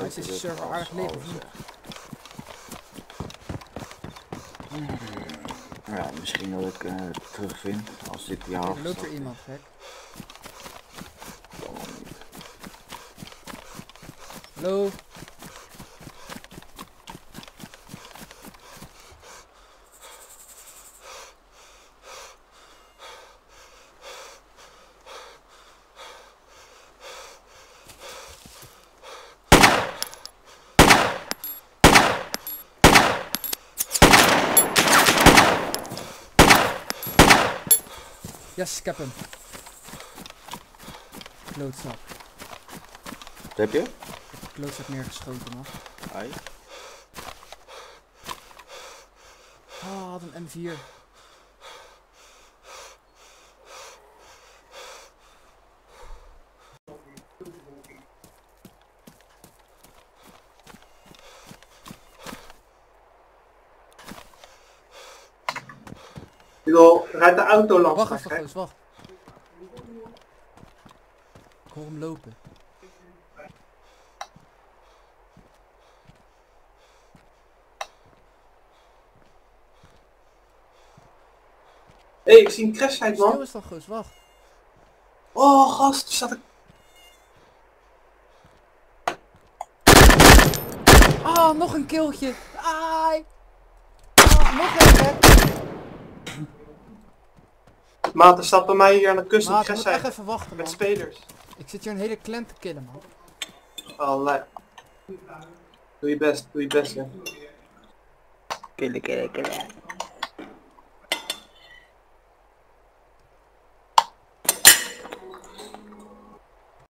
is deze server aardig leeg of niet? Ja, misschien dat ik het terugvind als dit jaar. Er loopt er iemand, gek. Hallo? Yes, ik heb hem. Klootzak. Wat heb je? Ik heb de klootzak neergeschoten, man. Ai. Oh, wat een M4. Joh, rijdt de auto langs. Wacht even, Goos, wacht. Ik hoor hem lopen. Hé, ik zie een crashsite, Stil man. is dan, Goos, wacht. Oh, gast, er staat een... Ah, nog een killtje. Ai. Ah, nog een, hè. Maat, er staat bij mij hier aan de kust een Maat, je moet echt crashsite. even wachten, Met man. spelers. Ik zit hier een hele clan te killen, man. Oh, nee. Doe je best, ja. Killen.